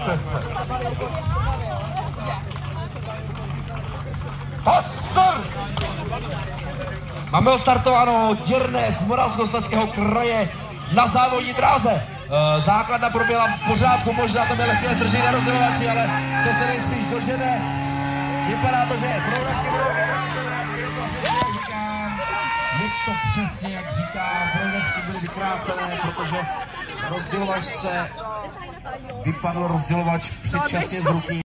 Máme ostartováno Děrné z Moravskoslezského kraje na závodní dráze. Základna proběhla v pořádku, možná to bylo lehké zdržení na rozdělovači, ale to se nejspíš dožene. Vypadá to, že průražky budou je to přesně, jak říkám, průražky byly vykrácené, protože rozdělovačce vypadl rozdělovač předčasně z ruky.